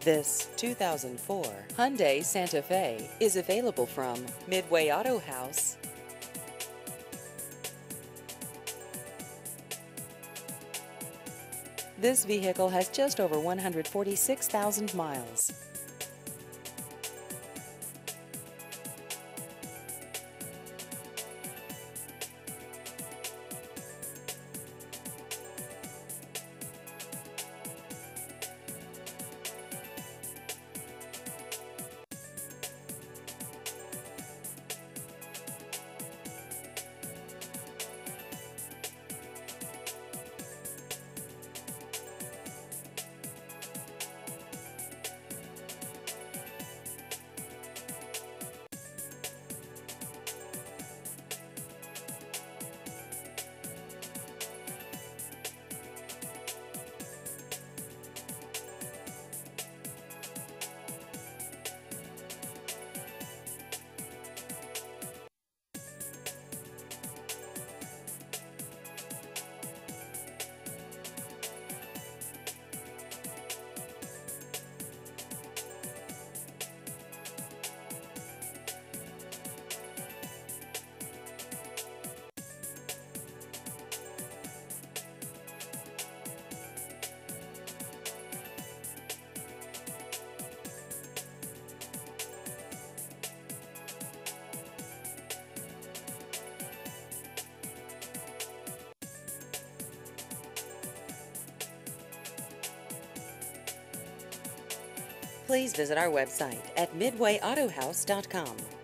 This 2004 Hyundai Santa Fe is available from Midway Auto House. This vehicle has just over 146,000 miles. Please visit our website at midwayautohouse.com.